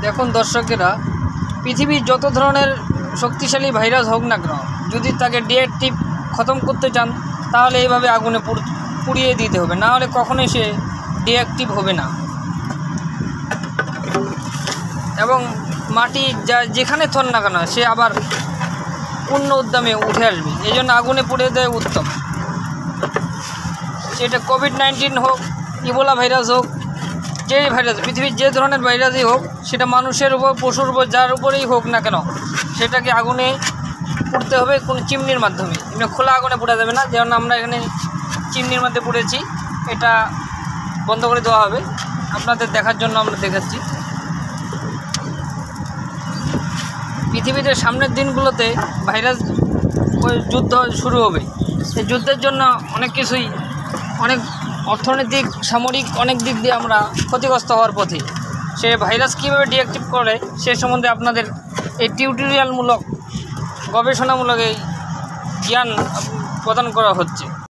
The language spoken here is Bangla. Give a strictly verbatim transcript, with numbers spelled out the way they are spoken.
দেখুন দর্শকেরা, পৃথিবীর যত ধরনের শক্তিশালী ভাইরাস হোক না কেন, যদি তাকে ডিঅ্যাক্টিভ খতম করতে চান তাহলে এইভাবে আগুনে পুড়িয়ে দিতে হবে, না হলে কখনোই সে ডিঅ্যাক্টিভ হবে না। এবং মাটি যা যেখানে থন না কেন সে আবার পূর্ণ উদ্যমে উঠে আসবে, এই জন্য আগুনে পুড়ে দেয় উত্তম। সেটা কোভিড নাইন্টিন হোক, ইবোলা ভাইরাস হোক, যে ভাইরাস, পৃথিবীর যে ধরনের ভাইরাসই হোক, সেটা মানুষের উপর, পশুর উপর, যার উপরেই হোক না কেন, সেটাকে আগুনে পুড়তে হবে কোনো চিমনির মাধ্যমে। এমনি খোলা আগুনে পুড়ে যাবে না, যেমন আমরা এখানে চিমনির মধ্যে পুড়েছি, এটা বন্ধ করে দেওয়া হবে। আপনাদের দেখার জন্য আমরা দেখাচ্ছি। পৃথিবীতে সামনের দিনগুলোতে ভাইরাস ওই যুদ্ধ শুরু হবে। এই যুদ্ধের জন্য অনেক কিছুই, অনেক অর্থনৈতিক, সামরিক অনেক দিক দিয়ে আমরা ক্ষতিগ্রস্ত হওয়ার পথে। সে ভাইরাস কীভাবে ডিঅ্যাক্টিভ করে সে সম্বন্ধে আপনাদের এই টিউটোরিয়ালমূলক, গবেষণামূলক এই জ্ঞান প্রদান করা হচ্ছে।